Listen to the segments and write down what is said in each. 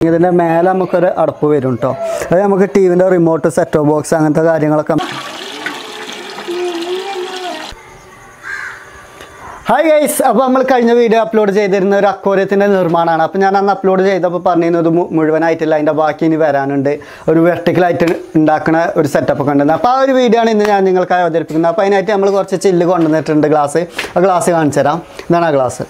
ഇതിൻ്റെ മേലെ നമുക്കൊരു അടപ്പ് വരും കേട്ടോ. അത് നമുക്ക് ടി വിൻ്റെ റിമോട്ട്, സെറ്റ് ടോപ്പ് ബോക്സ് അങ്ങനത്തെ കാര്യങ്ങളൊക്കെ. ഹായ് ഗൈസ്, അപ്പോൾ നമ്മൾ കഴിഞ്ഞ വീഡിയോ അപ്ലോഡ് ചെയ്തിരുന്ന ഒരു അക്വേറിയത്തിൻ്റെ നിർമ്മാണമാണ്. അപ്പോൾ ഞാൻ അന്ന് അപ്ലോഡ് ചെയ്തപ്പോൾ പറഞ്ഞിരുന്നത് മുഴുവനായിട്ടില്ല, അതിൻ്റെ ബാക്കി ഇനി വരാനുണ്ട്. ഒരു വെർട്ടിക്കലായിട്ട് ഉണ്ടാക്കുന്ന ഒരു സെറ്റപ്പൊക്കെ ഉണ്ടെന്ന്. അപ്പോൾ ആ ഒരു വീഡിയോ ആണ് ഇന്ന് ഞാൻ നിങ്ങൾക്കായി അവതരിപ്പിക്കുന്നത്. അപ്പോൾ അതിനായിട്ട് നമ്മൾ കുറച്ച് ചില്ല് കൊണ്ടുവന്നിട്ടുണ്ട്. ഗ്ലാസ്, ആ ഗ്ലാസ് കാണിച്ചു തരാം. ഇതാണ് ആ ഗ്ലാസ്.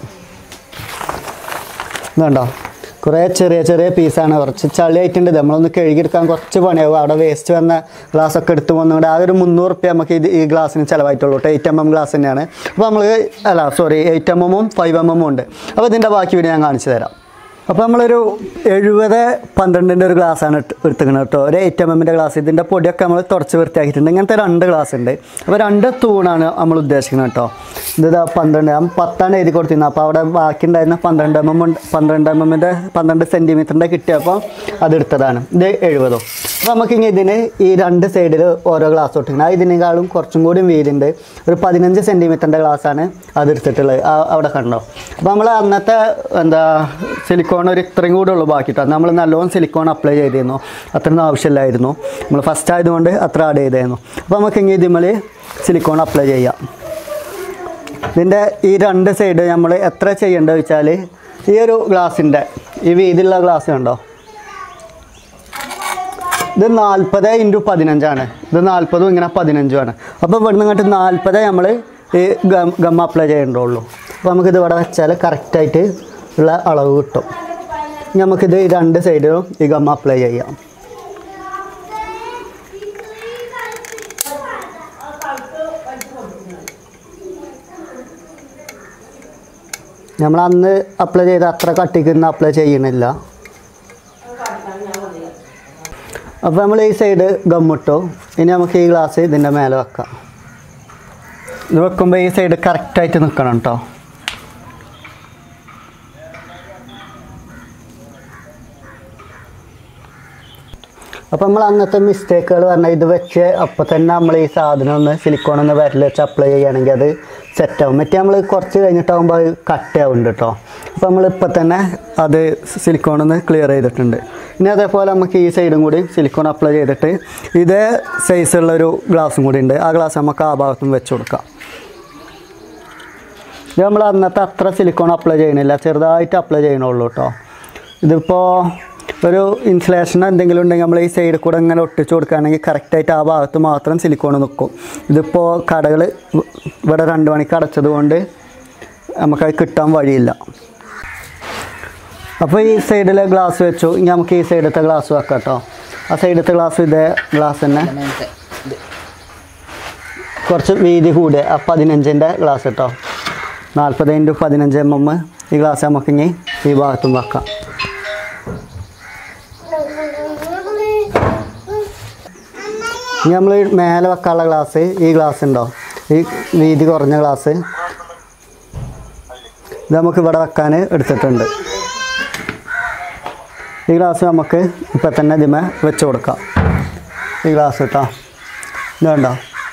ഇതുണ്ടോ, കുറേ ചെറിയ ചെറിയ പീസാണ്, കുറച്ച് ചളിയായിട്ടുണ്ട്. നമ്മളൊന്ന് കഴുകിയെടുക്കാൻ കുറച്ച് പണിയാവും. അവിടെ വേസ്റ്റ് വന്ന ഗ്ലാസ്സൊക്കെ എടുത്ത് വന്നുകൊണ്ട് ആ ഒരു 300 റുപ്യ നമുക്ക് ഈ ഗ്ലാസ്സിന് ചിലവായിട്ടുള്ളൂ. 8mm ഗ്ലാസ് തന്നെയാണ്. അപ്പോൾ നമ്മൾ 8mm 5mm ഉണ്ട്. അപ്പോൾ ഇതിൻ്റെ ബാക്കി വീഡിയോ ഞാൻ കാണിച്ചു തരാം. അപ്പോൾ നമ്മളൊരു 70-12 ഒരു ഗ്ലാസ്സാണ് എടുത്തുക്കുന്നത് കേട്ടോ. ഒരു 8mm ഗ്ലാസ്. ഇതിൻ്റെ പൊടിയൊക്കെ നമ്മൾ തുടച്ച് വൃത്തിയാക്കിയിട്ടുണ്ട്. ഇങ്ങനത്തെ 2 ഗ്ലാസ് ഉണ്ട്. അപ്പോൾ 2 തൂണാണ് നമ്മൾ ഉദ്ദേശിക്കുന്നത് കേട്ടോ. ഇത് 12, 10 എഴുതി കൊടുത്തിരുന്നു. അപ്പോൾ അവിടെ ബാക്കി ഉണ്ടായിരുന്ന 12 സെൻറ്റിമീറ്ററിൻ്റെ കിട്ടിയപ്പോൾ അതെടുത്തതാണ്. ഇത് 70. അപ്പോൾ നമുക്കിങ്ങനെ ഇതിന് ഈ 2 സൈഡിൽ ഓരോ ഗ്ലാസ് തൊട്ടിരിക്കുന്നത്. ഇതിനേക്കാളും കുറച്ചും കൂടി വീതിയുണ്ട്. ഒരു 15 സെൻറ്റിമീറ്ററിൻ്റെ ഗ്ലാസ്സാണ് അതെടുത്തിട്ടുള്ളത്. അവിടെ കണ്ടോ. അപ്പോൾ നമ്മൾ അന്നത്തെ സിലിക്കോൺ ഒരു ഇത്രയും കൂടെ ഉള്ളൂ ബാക്കിട്ടോ. നമ്മൾ നല്ലോണം സിലിക്കോൺ അപ്ലൈ ചെയ്തിരുന്നു. അത്രയൊന്നും ആവശ്യമില്ലായിരുന്നു. നമ്മൾ ഫസ്റ്റ് ആയതുകൊണ്ട് അത്ര ആഡ് ചെയ്തായിരുന്നു. അപ്പോൾ നമുക്കിങ്ങനെ ഇതിമ്മൽ സിലിക്കോൺ അപ്ലൈ ചെയ്യാം. ഇതിൻ്റെ ഈ 2 സൈഡ് നമ്മൾ എത്ര ചെയ്യേണ്ടത് വെച്ചാൽ, ഈ ഒരു ഗ്ലാസിൻ്റെ ഈ വീതിയുള്ള ഗ്ലാസ് കണ്ടോ, ഇത് 40x15 ആണ്. ഇത് 40ഉം ഇങ്ങനെ 15ഉം ആണ്. അപ്പോൾ ഇവിടുന്ന് ഇങ്ങോട്ട് 40 നമ്മൾ ഈ ഗം അപ്ലൈ ചെയ്യേണ്ടുള്ളൂ. അപ്പോൾ നമുക്കിത് ഇവിടെ വെച്ചാൽ കറക്റ്റായിട്ട് ഉള്ള അളവ് കിട്ടും. നമുക്കിത് 2 സൈഡിലും ഈ ഗം അപ്ലൈ ചെയ്യാം. നമ്മൾ അന്ന് അപ്ലൈ ചെയ്ത അത്ര കട്ടിക്കുന്ന അപ്ലൈ ചെയ്യണില്ല. അപ്പോൾ നമ്മൾ ഈ സൈഡ് ഗമ്മിട്ടു. ഇനി നമുക്ക് ഈ ഗ്ലാസ് ഇതിൻ്റെ മേലെ വെക്കാം. ഇത് വെക്കുമ്പോൾ ഈ സൈഡ് കറക്റ്റായിട്ട് നിൽക്കണം കേട്ടോ. അപ്പോൾ നമ്മൾ അന്നത്തെ മിസ്റ്റേക്കുകൾ പറഞ്ഞാൽ ഇത് വെച്ച് അപ്പോൾ തന്നെ നമ്മൾ ഈ സാധനം ഒന്ന് സിലിക്കോൺ ഒന്ന് വിരൽ വെച്ച് അപ്ലൈ ചെയ്യുകയാണെങ്കിൽ അത് സെറ്റാവും. മറ്റേ നമ്മൾ കുറച്ച് കഴിഞ്ഞിട്ടാകുമ്പോൾ അത് കട്ടയാവുന്നുണ്ട് കേട്ടോ. അപ്പോൾ നമ്മളിപ്പോൾ തന്നെ അത് സിലിക്കോൺ ഒന്ന് ക്ലിയർ ചെയ്തിട്ടുണ്ട്. ഇനി അതേപോലെ നമുക്ക് ഈ സൈഡും കൂടി സിലിക്കോൺ അപ്ലൈ ചെയ്തിട്ട് ഇതേ സൈസുള്ളൊരു ഗ്ലാസും കൂടി ഉണ്ട്. ആ ഗ്ലാസ് നമുക്ക് ആ ഭാഗത്തും വെച്ച് കൊടുക്കാം. ഇത് നമ്മൾ അന്നത്തെ അത്ര സിലിക്കോൺ അപ്ലൈ ചെയ്യണില്ല, ചെറുതായിട്ട് അപ്ലൈ ചെയ്യണുള്ളൂ കേട്ടോ. ഇതിപ്പോൾ ഒരു ഇൻസുലേഷൻ എന്തെങ്കിലും ഉണ്ടെങ്കിൽ നമ്മൾ ഈ സൈഡിൽ കൂടെ ഇങ്ങനെ ഒട്ടിച്ച് കൊടുക്കുകയാണെങ്കിൽ കറക്റ്റായിട്ട് ആ ഭാഗത്ത് മാത്രം സിലിക്കോൺ നിൽക്കും. ഇതിപ്പോൾ കടകൾ ഇവിടെ 2 മണിക്ക് അടച്ചത് കൊണ്ട് നമുക്കത് കിട്ടാൻ വഴിയില്ല. അപ്പോൾ ഈ സൈഡിലെ ഗ്ലാസ് വെച്ചു. ഇനി നമുക്ക് ഈ സൈഡത്തെ ഗ്ലാസ് വെക്കാം കേട്ടോ. ആ സൈഡത്തെ ഗ്ലാസ് ഇതേ ഗ്ലാസ് തന്നെ, കുറച്ച് വീതി കൂടിയ 15ൻ്റെ ഗ്ലാസ് കേട്ടോ. 40x15 ഈ ഗ്ലാസ് നമുക്കിനി ഈ ഭാഗത്തും വെക്കാം. ഇനി നമ്മൾ മേലെ വെക്കാനുള്ള ഗ്ലാസ് ഈ ഗ്ലാസ് ഉണ്ടോ, ഈ വീതി കുറഞ്ഞ ഗ്ലാസ്, ഇത് നമുക്ക് ഇവിടെ വെക്കാൻ എടുത്തിട്ടുണ്ട്. ഈ ഗ്ലാസ് നമുക്ക് ഇപ്പം തന്നെ ഇതിമേ വെച്ച് കൊടുക്കാം. ഈ ഗ്ലാസ് കേട്ടോ, ഇത് കണ്ടോ.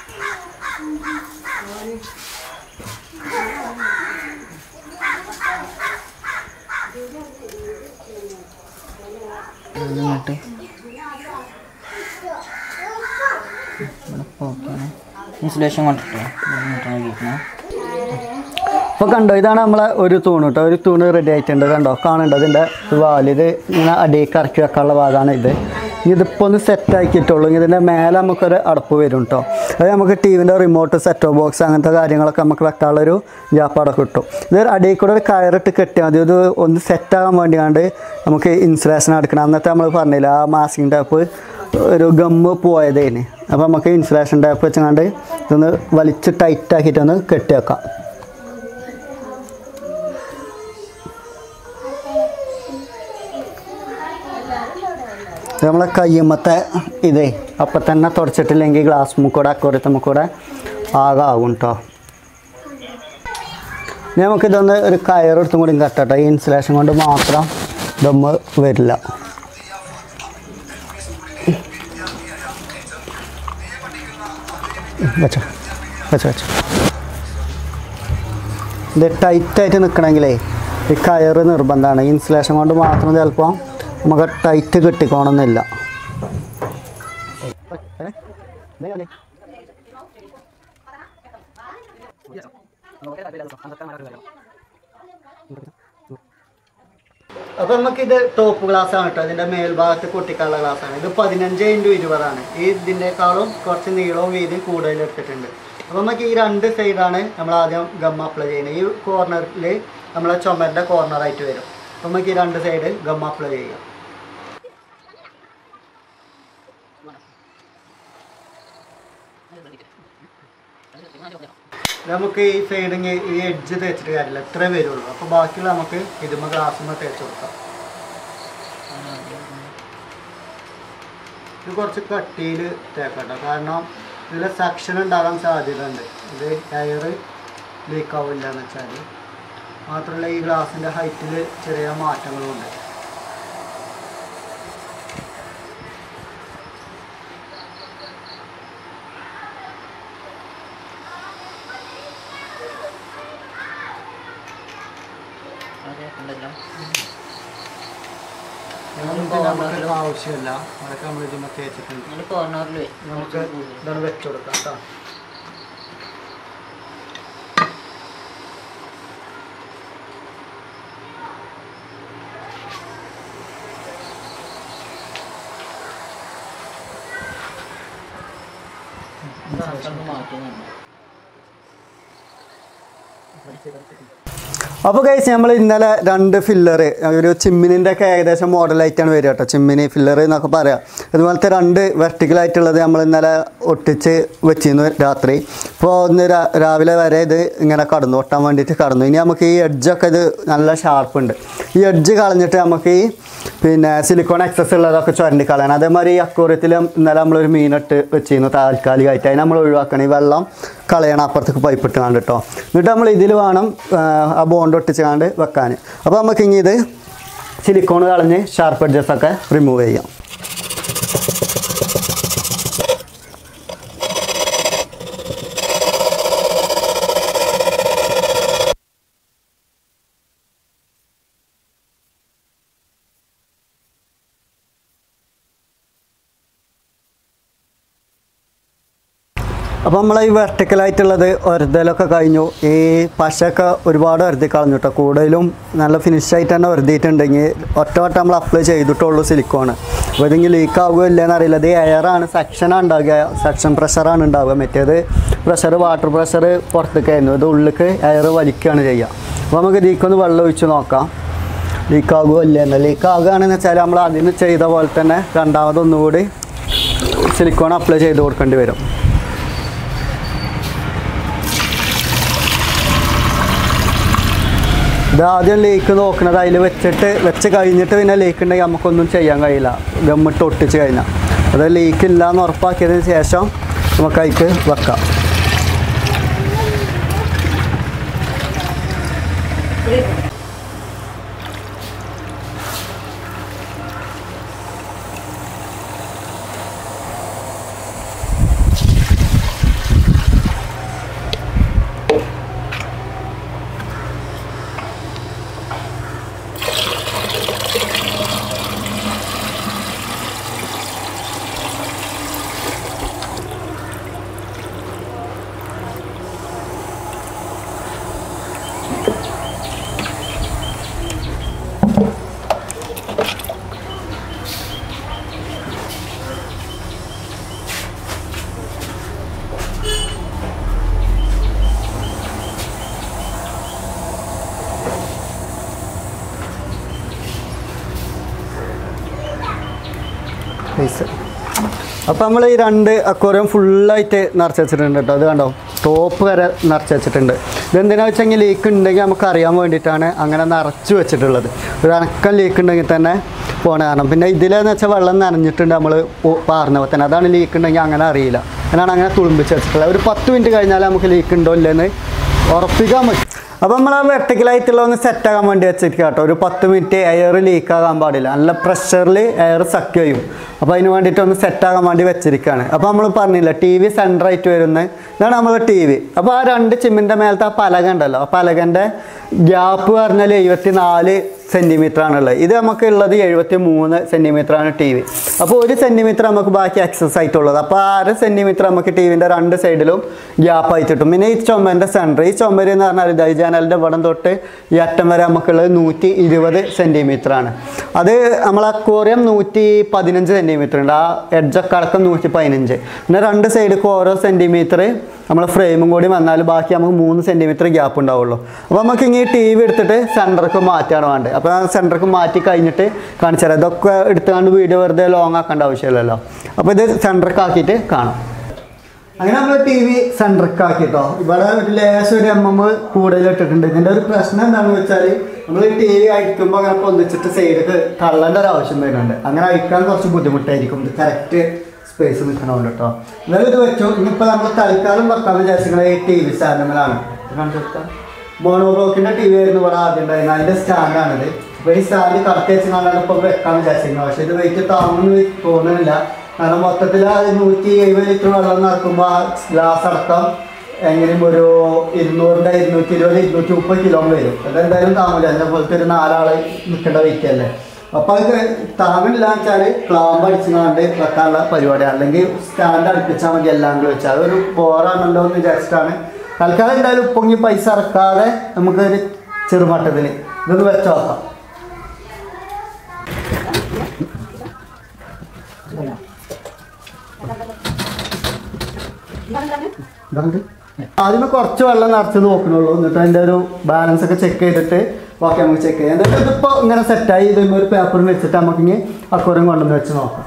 അപ്പോൾ കണ്ടോ, ഇതാണ് നമ്മളെ ഒരു തൂണ് കേട്ടോ. ഒരു തൂണ് റെഡി ആയിട്ടുണ്ട് കണ്ടോ, കാണുന്നുണ്ടോ ഇതിൻ്റെ വാല്. ഇത് ഇങ്ങനെ അടിയിലേക്ക് ഇറക്കി വെക്കാനുള്ള ഭാഗമാണ് ഇത്. ഇതിപ്പോൾ ഒന്ന് സെറ്റാക്കിയിട്ടുള്ളൂ. ഇതിൻ്റെ മേലെ നമുക്കൊരു അടപ്പ് വരും കേട്ടോ. അത് നമുക്ക് ടി വിൻ്റെ റിമോട്ട്, സെറ്റ് ടോപ്പ് ബോക്സ് അങ്ങനത്തെ കാര്യങ്ങളൊക്കെ നമുക്ക് വെക്കാനുള്ളൊരു ജാപ്പാടെ കിട്ടും. ഇത് അടിയിൽ കൂടെ ഒരു കയറിട്ട് കെട്ടിയാൽ മതി. ഇത് ഒന്ന് സെറ്റാകാൻ വേണ്ടിയാണ്ട് നമുക്ക് ഇൻസുലേഷൻ എടുക്കണം. അന്നത്തെ നമ്മൾ പറഞ്ഞില്ല, ആ മാസ്കിങ് ടാപ്പ് ഒരു ഗമ്മ് പോയതേന്. അപ്പോൾ നമുക്ക് ഇൻസുലേഷൻ ടാപ്പ് വെച്ചങ്ങാണ്ട് ഇതൊന്ന് വലിച്ച് ടൈറ്റാക്കിയിട്ടൊന്ന് കെട്ടി വെക്കാം. നമ്മളെ കയ്യുമ്മത്തെ ഇതേ അപ്പം തന്നെ തുടച്ചിട്ടില്ലെങ്കിൽ ഗ്ലാസ് മുക്കൂടെ അക്വേറിയത്തുമ്മൂടെ ആകും കേട്ടോ. നമുക്കിതൊന്ന് ഒരു കയറെടുത്തും കൂടി കെട്ടട്ടോ. ഈ ഇൻസുലേഷൻ കൊണ്ട് മാത്രം ദമ്മ് വരില്ല. വെച്ചോ വെച്ചോ വെച്ചോ. ഇത് ടൈറ്റായിട്ട് നിൽക്കണമെങ്കിലേ ഈ കയറ് നിർബന്ധമാണ്. ഇൻസുലേഷൻ കൊണ്ട് മാത്രം ചിലപ്പോൾ നമുക്ക് ടൈറ്റ് കിട്ടിക്കോണമെന്നില്ല. അപ്പോൾ നമുക്കിത് ടോപ്പ് ഗ്ലാസ് ആണ് കേട്ടോ. ഇതിൻ്റെ മേൽഭാഗത്ത് പൊട്ടിക്കാനുള്ള ഗ്ലാസ്സാണ്. ഇത് 15x20 ഈ ഇതിൻ്റെക്കാളും കുറച്ച് നീളവും വീതിയും കൂടുതൽ എടുത്തിട്ടുണ്ട്. അപ്പോൾ നമുക്ക് ഈ 2 സൈഡാണ് നമ്മൾ ആദ്യം ഗം അപ്ലൈ ചെയ്യുന്നത്. ഈ കോർണറിൽ നമ്മളെ ചുമരിൻ്റെ കോർണറായിട്ട് വരും. അപ്പോൾ നമുക്ക് ഈ 2 സൈഡ് ഗം അപ്ലൈ ചെയ്യാം. നമുക്ക് ഈ സൈഡിങ് ഈ എഡ്ജ് തേച്ചിട്ട് കാര്യമില്ല, ഇത്രേ വരുള്ളൂ. അപ്പോൾ ബാക്കിയുള്ള നമുക്ക് ഇതുമ്പോൾ ഗ്ലാസ്സുമ്പോൾ തേച്ച് കൊടുക്കാം. ഇത് കുറച്ച് കട്ടിയിൽ തേക്കട്ടോ, കാരണം ഇതിൽ സെക്ഷൻ ഉണ്ടാകാൻ സാധ്യത ഉണ്ട്. ഇത് എയർ ലീക്ക് ആവില്ല എന്ന് വെച്ചാൽ. മാത്രമല്ല ഈ ഗ്ലാസിൻ്റെ ഹൈറ്റിൽ ചെറിയ മാറ്റങ്ങളുമുണ്ട്. ആവശ്യമില്ല, അതൊക്കെ നമ്മൾ ഇതിന് തേച്ചിട്ടുണ്ട്. നമുക്ക് ഇതാണ് വെച്ച് കൊടുക്കാം കേട്ടോ. അപ്പോൾ ഗൈസ് നമ്മൾ ഇന്നലെ 2 ഫില്ലർ ഒരു ചിമ്മിനിൻ്റെ ഒക്കെ ഏകദേശം മോഡലായിട്ടാണ് വരിക കേട്ടോ. ചിമ്മിനി ഫില്ലർ എന്നൊക്കെ പറയാം. അതുപോലത്തെ 2 വെർട്ടിക്കലായിട്ടുള്ളത് നമ്മൾ ഇന്നലെ ഒട്ടിച്ച് വെച്ചിരുന്നു രാത്രി. അപ്പോൾ ഇന്ന് രാവിലെ വരെ ഇത് ഇങ്ങനെ കടന്നു, ഒട്ടാൻ വേണ്ടിയിട്ട് കടന്നു. ഇനി നമുക്ക് ഈ എഡ്ജൊക്കെ ഇത് നല്ല ഷാർപ്പുണ്ട്. ഈ എഡ്ജ് കളഞ്ഞിട്ട് നമുക്ക് ഈ സിലിക്കോൺ എക്സസ് ഉള്ളതൊക്കെ ചുരണ്ടി കളയണം. അതേമാതിരി ഈ അക്വേറിയത്തിൽ ഇന്നലെ നമ്മളൊരു മീനിട്ട് വെച്ചിരുന്നു താൽക്കാലികമായിട്ട്. അതിന് നമ്മൾ ഒഴിവാക്കണം. ഈ വെള്ളം കളയണം, അപ്പുറത്തേക്ക് പൈപ്പ് ഇട്ട് കണ്ട് കേട്ടോ. എന്നിട്ട് നമ്മൾ ഇതിൽ വേണം ആ ബോണ്ട് ഒട്ടിച്ച് കണ്ട് വെക്കാൻ. അപ്പോൾ നമുക്ക് ഇനി ഇത് സിലിക്കോൺ കളഞ്ഞ് ഷാർപ്പ് എഡ്ജസൊക്കെ റിമൂവ് ചെയ്യാം. അപ്പോൾ നമ്മൾ ഈ വെർട്ടിക്കലായിട്ടുള്ളത് ഒരതലൊക്കെ കഴിഞ്ഞു. ഈ പശയൊക്കെ ഒരുപാട് ഒരതി കളഞ്ഞു കേട്ടോ. കൂടുതലും നല്ല ഫിനിഷായിട്ട് തന്നെ ഒരതിയിട്ടുണ്ടെങ്കിൽ ഒറ്റ വട്ടം നമ്മൾ അപ്ലൈ ചെയ്തിട്ടുള്ളൂ സിലിക്കോണ്. അപ്പോൾ ഇതെങ്കിൽ ലീക്ക് ആവുകയോ ഇല്ലയെന്ന് അറിയില്ല. ഇത് എയറാണ്, സെക്ഷനാണ് ഉണ്ടാകുക, സെക്ഷൻ പ്രഷറാണ് ഉണ്ടാവുക. മറ്റേത് പ്രഷർ വാട്ടർ പ്രഷർ പുറത്തേക്കായിരുന്നു, ഇത് ഉള്ളിലേക്ക് എയർ വലിക്കുകയാണ് ചെയ്യുക. അപ്പോൾ നമുക്ക് ഇതിലേക്കൊന്ന് വെള്ളം ഒഴിച്ച് നോക്കാം ലീക്ക് ആകുകയോ ഇല്ലയെന്ന്. ലീക്ക് ആകുകയാണെന്ന് വെച്ചാൽ നമ്മൾ അതിന് ചെയ്ത പോലെ തന്നെ രണ്ടാമതൊന്നുകൂടി സിലിക്കോൺ അപ്ലൈ ചെയ്ത് കൊടുക്കേണ്ടി വരും. ഇതാദ്യം ലീക്ക് നോക്കുന്നത് അതിൽ വെച്ച് കഴിഞ്ഞിട്ട് പിന്നെ ലീക്ക് ഉണ്ടെങ്കിൽ നമുക്കൊന്നും ചെയ്യാൻ കഴിയില്ല, ഗമ്മിട്ട് ഒട്ടിച്ച് കഴിഞ്ഞാൽ. അത് ലീക്ക് ഇല്ല എന്ന് ഉറപ്പാക്കിയതിന് ശേഷം നമുക്ക് അതിലേക്ക് വെക്കാം. അപ്പോൾ നമ്മൾ ഈ 2 അക്വേറിയം ഫുള്ളായിട്ട് നിറച്ച് വെച്ചിട്ടുണ്ട് കേട്ടോ. അത് കണ്ടോ, ടോപ്പ് വരെ നിറച്ച് വെച്ചിട്ടുണ്ട്. ഇതെന്തിനാ വെച്ചെങ്കിൽ ലീക്ക് ഉണ്ടെങ്കിൽ നമുക്ക് അറിയാൻ വേണ്ടിയിട്ടാണ് അങ്ങനെ നിറച്ച് വെച്ചിട്ടുള്ളത്. ഒരു അനക്കം ലീക്ക് ഉണ്ടെങ്കിൽ തന്നെ പോണ കാരണം. പിന്നെ ഇതിലെന്ന് വെച്ചാൽ വെള്ളം നനഞ്ഞിട്ടുണ്ട് നമ്മൾ പാർന്നപ്പോൾ തന്നെ, അതാണ് ലീക്ക് ഉണ്ടെങ്കിൽ അങ്ങനെ അറിയില്ല. അതിനാണ് അങ്ങനെ തുളുമ്പിച്ച് വെച്ചിട്ടുള്ളത്. ഒരു 10 മിനിറ്റ് കഴിഞ്ഞാൽ നമുക്ക് ലീക്ക് ഉണ്ടോ ഇല്ലെന്ന് ഉറപ്പിക്കാൻ പറ്റും. അപ്പോൾ നമ്മൾ ആ വെർട്ടിക്കലായിട്ടുള്ള ഒന്ന് സെറ്റാകാൻ വേണ്ടി വെച്ചിരിക്കുക കേട്ടോ. ഒരു 10 മിനിറ്റ് എയർ ലീക്കാകാൻ പാടില്ല. നല്ല പ്രഷറിൽ എയർ സക്ക് ചെയ്യും. അപ്പോൾ അതിന് വേണ്ടിയിട്ട് ഒന്ന് സെറ്റാകാൻ വേണ്ടി വെച്ചിരിക്കുകയാണ്. അപ്പോൾ നമ്മൾ പറഞ്ഞില്ല TV സെൻറ്ററായിട്ട് വരുന്നത് ഇതാണ് നമ്മൾ TV. അപ്പോൾ ആ 2 ചിമ്മിൻ്റെ മേലത്തെ ആ പലക ഉണ്ടല്ലോ, ആ പലകൻ്റെ ഗ്യാപ്പ് പറഞ്ഞാൽ 74 സെൻറ്റിമീറ്ററാണുള്ളത്. ഇത് നമുക്ക് ഉള്ളത് 73 സെൻറ്റിമീറ്ററാണ് TV. അപ്പോൾ 1 സെൻറ്റിമീറ്റർ നമുക്ക് ബാക്കി എക്സസ് ആയിട്ടുള്ളത്. അപ്പോൾ 6 സെൻറ്റിമീറ്റർ നമുക്ക് TVൻ്റെ 2 സൈഡിലും ഗ്യാപ്പ് ആയിട്ട് കിട്ടും. പിന്നെ ഈ ചുമരിൻ്റെ സെൻറ്റർ, ഈ ചുമര് എന്ന് പറഞ്ഞാൽ ഈ ജനലിൻ്റെ ഇവിടം തൊട്ട് ഈ അറ്റം വരെ നമുക്കുള്ളത് 120 സെൻറ്റിമീറ്ററാണ്. അത് നമ്മൾ അക്വേറിയം 115 സെൻറ്റിമീറ്റർ ഉണ്ട്. ആ എഡ്ജൊക്കെ അടക്കം 115. പിന്നെ 2 സൈഡിലേക്ക് ഓരോ സെൻറ്റിമീറ്റർ നമ്മൾ ഫ്രെയിമും കൂടി വന്നാൽ ബാക്കി നമുക്ക് 3 സെൻറ്റിമീറ്റർ ഗ്യാപ്പ് ഉണ്ടാവുള്ളൂ. അപ്പോൾ നമുക്ക് ഇങ്ങനെ TV എടുത്തിട്ട് സെൻറ്റർക്ക് മാറ്റാണ് വേണ്ടത്. അപ്പോൾ ആ സെൻറ്റർക്ക് മാറ്റി കഴിഞ്ഞിട്ട് കാണിച്ചു തരാം. ഇതൊക്കെ എടുത്തുകൊണ്ട് വീഡിയോ വെറുതെ ലോങ് ആക്കേണ്ട ആവശ്യമില്ലല്ലോ. അപ്പോൾ ഇത് സെൻറ്റർക്ക് ആക്കിയിട്ട് കാണാം. അങ്ങനെ നമ്മൾ TV സെൻറ്റർക്ക് ആക്കിയിട്ടോ. ഇവിടെ ഒരു ലേശം 1 mm കൂടുതൽ ഇട്ടിട്ടുണ്ട്. ഇതിൻ്റെ ഒരു പ്രശ്നം എന്താണെന്ന് വെച്ചാൽ നമ്മൾ TV അഴിക്കുമ്പോൾ അങ്ങനെ പൊന്തിച്ചിട്ട് സൈഡിലേക്ക് തള്ളേണ്ട ഒരു ആവശ്യം വരുന്നുണ്ട്. അങ്ങനെ അഴിക്കാൻ കുറച്ച് ബുദ്ധിമുട്ടായിരിക്കും. ഇത് കറക്റ്റ് സ്പേസ് നിൽക്കണമല്ലോ കേട്ടോ. എന്നാലും ഇത് വെച്ചു. ഇനിയിപ്പോൾ നമ്മൾ തൽക്കാലം വെക്കാൻ വിചാരിച്ചിരിക്കുന്നത് ഈ TV സ്റ്റാൻഡുകളാണ്. മോണോബ്ലോക്കിൻ്റെ TV ആയിരുന്നു ഇവിടെ ആദ്യം ഉണ്ടായിരുന്നത്. അതിൻ്റെ സ്റ്റാൻഡാണിത്. അപ്പോൾ ഈ സ്റ്റാൻഡ് കടത്തി വെച്ചാണ് ഇപ്പോൾ വെക്കാൻ വിചാരിച്ചിരിക്കുന്നത്. പക്ഷേ ഇത് വെയിറ്റ് താങ്ങുമെന്ന് തോന്നുന്നില്ല. കാരണം മൊത്തത്തിൽ 170 ലിറ്റർ വെള്ളം നടക്കുമ്പോൾ ആ ഗ്ലാസ് അടക്കം എങ്ങനെയും ഒരു 200, 220, 230 കിലോ വരും. അതെന്തായാലും താങ്ങില്ല. അതേപോലത്തെ ഒരു 4 ആൾ നിൽക്കേണ്ട വെയിറ്റ് അല്ലേ. അപ്പോൾ അത് താങ്ങില്ല വെച്ചാൽ ക്ലാമ്പ് അടിച്ചുകൊണ്ട് വെക്കാനുള്ള പരിപാടി, അല്ലെങ്കിൽ സ്റ്റാൻഡ് അടുപ്പിച്ചാൽ മതി എല്ലാം കൂടി വെച്ചാൽ. അതൊരു ബോറാണല്ലോ എന്ന് വിചാരിച്ചിട്ടാണ് തൽക്കാലം. എന്തായാലും പൊങ്ങി പൈസ ഇറക്കാതെ നമുക്കൊരു ചെറുമട്ടത്തിൽ ഇതൊന്ന് വെച്ച് നോക്കാം. ആദ്യമേ കുറച്ച് വെള്ളം നിറച്ച് നോക്കണുള്ളൂ. എന്നിട്ട് അതിൻ്റെ ഒരു ബാലൻസ് ഒക്കെ ചെക്ക് ചെയ്തിട്ട് ഓക്കെ നമുക്ക് ചെക്ക് ചെയ്യാം. എന്തായാലും ഇതിപ്പോൾ ഇങ്ങനെ സെറ്റായി. ഇതൊന്നും ഒരു പേപ്പറിൽ വെച്ചിട്ട് നമുക്കിനി അക്വേറിയം കൊണ്ടുവന്ന് വെച്ച് നോക്കാം.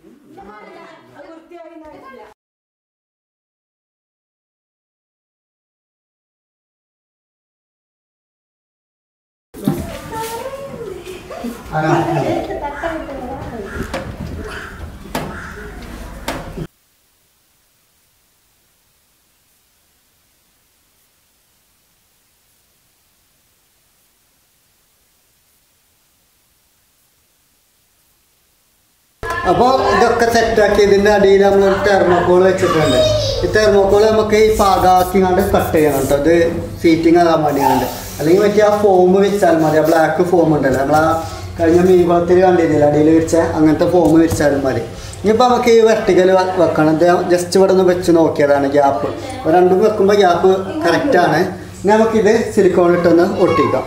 അപ്പോൾ ഇതൊക്കെ സെറ്റാക്കി ഇതിൻ്റെ അടിയിൽ നമ്മളൊരു തെർമോക്കോൾ വെച്ചിട്ടുണ്ട്. ഈ തെർമോക്കോൾ നമുക്ക് ഈ പാകാക്കി കണ്ട് കട്ട് ചെയ്യണം കേട്ടോ. ഇത് സീറ്റിംഗ് ആകാൻ വേണ്ടിയാണ്. അല്ലെങ്കിൽ മറ്റേ ആ ഫോം വെച്ചാൽ മതി. ആ ബ്ലാക്ക് ഫോം ഉണ്ടല്ലോ, നമ്മൾ ആ കഴിഞ്ഞ മീൻ കുളത്തിൽ കണ്ടിരുന്നില്ല അടിയിൽ വെച്ച അങ്ങനത്തെ ഫോം വെച്ചാലും മതി. ഇനിയിപ്പോൾ നമുക്ക് ഈ വെർട്ടിക്കൽ വെക്കണം. ഇത് ജസ്റ്റ് ഇവിടെ ഒന്ന് വെച്ച് നോക്കിയതാണ് ഗ്യാപ്പ്. അപ്പോൾ രണ്ടും വെക്കുമ്പോൾ ഗ്യാപ്പ് കറക്റ്റാണ്. ഇനി നമുക്കിത് സിലിക്കോൺ ഇട്ടൊന്ന് ഒട്ടിക്കാം.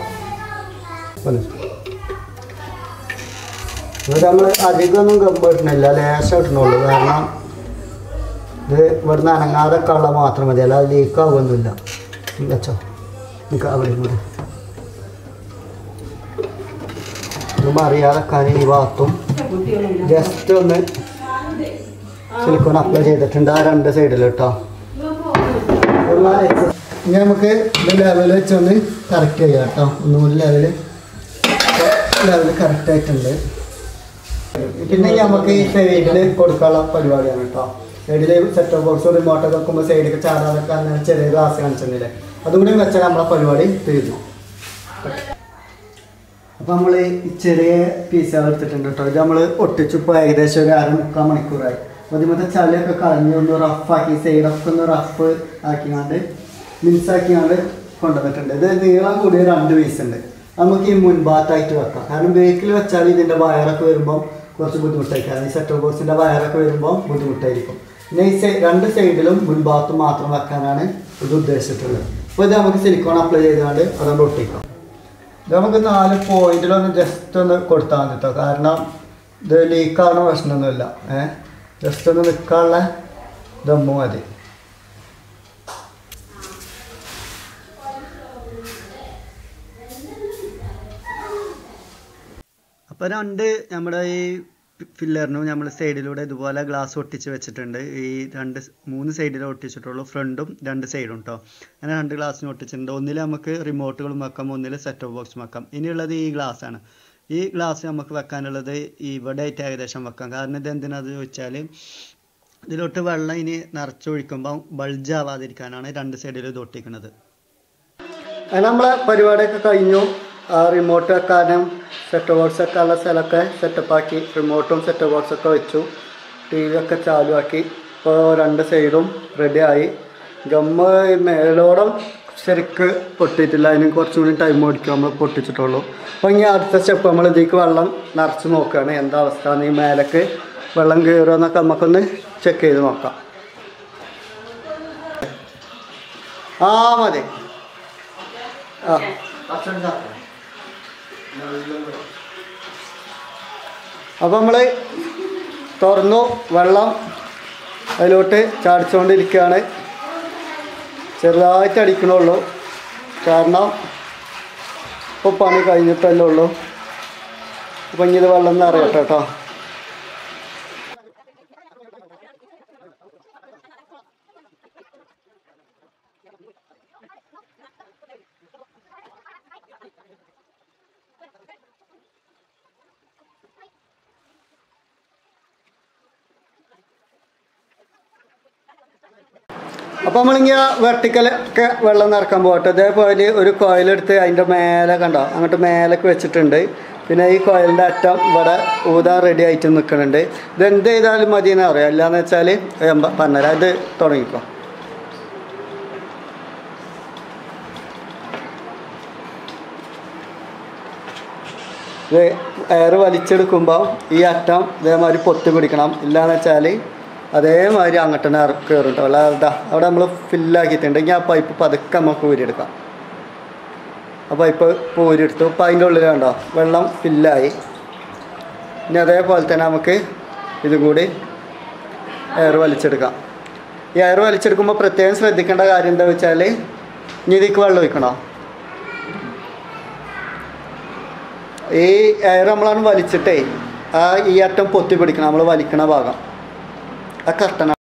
ഇത് നമ്മൾ അധികമൊന്നും ഗമ്പ് ഇട്ടണില്ല, ലേശം ഇട്ടണുള്ളൂ. കാരണം ഇത് ഇവിടുന്ന് അനങ്ങാതെ കള്ള മാത്രം മതി, അല്ലാതെ ലീക്കാവുമൊന്നുമില്ല. വെച്ചോ അവിടെ കൂടെ ഇതൊന്നും അറിയാതെ കരി ഈ ഭാഗത്തും ജസ്റ്റ് ഒന്ന് സിലിക്കോൺ അപ്ലൈ ചെയ്തിട്ടുണ്ട് ആ 2 സൈഡിൽ കേട്ടോ. ഇനി നമുക്ക് ഇത് ലെവൽ വെച്ചൊന്ന് കറക്റ്റ് ചെയ്യാം കേട്ടോ. ഒന്നുകൂടി ലെവൽ കറക്റ്റായിട്ടുണ്ട്. പിന്നെ നമുക്ക് ഈ സൈഡിൽ കൊടുക്കാനുള്ള പരിപാടിയാണ് കേട്ടോ. സൈഡിൽ സെറ്റ് ഓഫ് ബോക്സ് റിമോട്ടൊക്കെ വെക്കുമ്പോൾ സൈഡിലേക്ക് ചാടാതൊക്കെ അങ്ങനെ ചെറിയ ഗ്ലാസ് കാണിച്ചിരുന്നില്ലേ, അതുകൂടി വെച്ചാൽ നമ്മളെ പരിപാടി തീർന്നു. അപ്പോൾ നമ്മൾ ഈ ചെറിയ പീസുകൾ എടുത്തിട്ടുണ്ട് കേട്ടോ. ഇത് നമ്മൾ ഒട്ടിച്ചിപ്പോൾ ഏകദേശം ഒരു 1/4 മണിക്കൂറായി. അപ്പോൾ ഇതിമത്തെ ചളിയൊക്കെ കളഞ്ഞ് ഒന്ന് റഫാക്കി സൈഡൊക്കെ ഒന്ന് റഫ് ആക്കിയാണ്ട് മിൻസാക്കിയാണ്ട് കൊണ്ടുവന്നിട്ടുണ്ട്. ഇത് നീളം കൂടിയ 2 പീസ് ഉണ്ട്. നമുക്ക് ഈ മുൻഭാഗത്തായിട്ട് വെക്കാം. കാരണം ബേക്കിൽ വെച്ചാൽ ഇതിൻ്റെ വയറൊക്കെ വരുമ്പോൾ കുറച്ച് ബുദ്ധിമുട്ടായിരിക്കും. കാരണം ഈ സെറ്റ് ഓഫ് ബോക്സിൻ്റെ വയറൊക്കെ വരുമ്പോൾ ബുദ്ധിമുട്ടായിരിക്കും. പിന്നെ ഈ 2 സൈഡിലും മുൻഭാഗത്ത് മാത്രം വെക്കാനാണ് ഇത് ഉദ്ദേശിച്ചിട്ടുള്ളത്. അപ്പോൾ ഇത് നമുക്ക് സിലിക്കോൺ അപ്ലൈ ചെയ്തുകൊണ്ട് അതുകൊണ്ട് ഒട്ടിക്കാം. ഇത് നമുക്ക് 4 പോയിന്റിലൊന്ന് ജസ്റ്റ് ഒന്ന് കൊടുത്താൽ മതി കേട്ടോ. കാരണം ഇത് ലീക്കാവുന്ന പ്രശ്നമൊന്നുമില്ല. ജസ്റ്റ് ഒന്ന് നിൽക്കാനുള്ള ദമ്മ് മതി. അപ്പോൾ 2 നമ്മുടെ ഈ ഫില്ലറിനും നമ്മൾ സൈഡിലൂടെ ഇതുപോലെ ഗ്ലാസ് ഒട്ടിച്ച് വെച്ചിട്ടുണ്ട്. ഈ 3 സൈഡിലും ഒട്ടിച്ചിട്ടുള്ളൂ, ഫ്രണ്ടും 2 സൈഡും കേട്ടോ. അങ്ങനെ 2 ഗ്ലാസ്സിനും ഒട്ടിച്ചിട്ടുണ്ട്. ഒന്നിൽ നമുക്ക് റിമോട്ടുകളും വെക്കാം, ഒന്നിൽ സെറ്റ് ഓഫ് ബോക്സും വെക്കാം. ഇനിയുള്ളത് ഈ ഗ്ലാസ്സാണ്. ഈ ഗ്ലാസ് നമുക്ക് വെക്കാനുള്ളത് ഇവിടെ ആയിട്ട് ഏകദേശം വെക്കാം. കാരണം ഇത് എന്തിനാണെന്ന് ചോദിച്ചാൽ ഇതിലോട്ട് വെള്ളം ഇനി നിറച്ചൊഴിക്കുമ്പോൾ ബൾജ് ആവാതിരിക്കാനാണ് 2 സൈഡിലും ഇത് ഒട്ടിക്കുന്നത്. നമ്മളെ പരിപാടിയൊക്കെ കഴിഞ്ഞു. ആ റിമോട്ട് വെക്കാനും സെറ്റ് ബോക്സ് വെക്കാനുള്ള സ്ഥലമൊക്കെ സെറ്റപ്പാക്കി റിമോട്ടും സെറ്റ് ബോക്സൊക്കെ വെച്ചു. ടി വി ഒക്കെ ചാലുവാക്കി. ഇപ്പോൾ 2 സൈഡും റെഡിയായി. ഗമ്മ് മേലോളം ശരിക്ക് പൊട്ടിയിട്ടില്ല. അതിന് കുറച്ചും കൂടി ടൈം ഓടിക്കും നമ്മൾ പൊട്ടിച്ചിട്ടുള്ളൂ. അപ്പോൾ ഇനി അടുത്ത സ്റ്റെപ്പ് നമ്മൾ ഇതിലേക്ക് വെള്ളം നിറച്ച് നോക്കുകയാണ് എന്താ അവസ്ഥ. ഈ മേലേക്ക് വെള്ളം കയറുമോ എന്നൊക്കെ നമുക്കൊന്ന് ചെക്ക് ചെയ്ത് നോക്കാം. മതി. അപ്പോൾ നമ്മൾ തുറന്നു. വെള്ളം അതിലോട്ട് ചാടിച്ചുകൊണ്ടിരിക്കുകയാണ്. ചെറുതായിട്ട് അടിക്കണുള്ളൂ, കാരണം ഇപ്പോൾ പണി കഴിഞ്ഞിട്ടല്ലേ ഉള്ളൂ. അപ്പം ഇനി ഇത് വെള്ളം നിറയട്ടെ കേട്ടോ. അപ്പോൾ നമ്മളിങ്ങനെ വെർട്ടിക്കലൊക്കെ വെള്ളം നിറക്കാൻ പോകട്ടെ. ഇതേപോലെ ഒരു കോയിലെടുത്ത് അതിൻ്റെ മേലെ കണ്ടോ അങ്ങോട്ട് മേലേക്ക് വെച്ചിട്ടുണ്ട്. പിന്നെ ഈ കോയിലിൻ്റെ അറ്റം ഇവിടെ ഊതാൻ റെഡി ആയിട്ട് നിൽക്കുന്നുണ്ട്. ഇതെന്ത് ചെയ്താലും മതി എന്ന് അറിയാം. അല്ലാന്ന് വെച്ചാൽ പറഞ്ഞുതരാം. ഇത് തുടങ്ങിക്കോ. ഇത് എയർ വലിച്ചെടുക്കുമ്പോൾ ഈ അറ്റം ഇതേമാതിരി പൊത്തി പിടിക്കണം. ഇല്ലയെന്ന് വെച്ചാൽ അതേമാതിരി അങ്ങോട്ട് തന്നെ കയറും കേട്ടോ. അല്ലാതെ അവിടെ നമ്മൾ ഫില്ലാക്കിയിട്ടുണ്ടെങ്കിൽ ആ പൈപ്പ് പതുക്കെ നമുക്ക് ഊരിയെടുക്കാം. ആ പൈപ്പ് ഊരിയെടുത്തു. ഇപ്പോൾ അതിൻ്റെ ഉള്ളിൽ കണ്ടോ വെള്ളം ഫില്ലായി. ഇനി അതേപോലെ തന്നെ നമുക്ക് ഇതും കൂടി എയർ വലിച്ചെടുക്കാം. ഈ എയർ വലിച്ചെടുക്കുമ്പോൾ പ്രത്യേകം ശ്രദ്ധിക്കേണ്ട കാര്യം എന്താ വെച്ചാൽ ഇനി ഇതിലേക്ക് വെള്ളം ഒഴിക്കണോ. ഈ എയർ നമ്മളാണ് വലിച്ചിട്ടേ ഈ അറ്റം പൊത്തി പിടിക്കണം. നമ്മൾ വലിക്കണ ഭാഗം ആ കർട്ടനാണ്.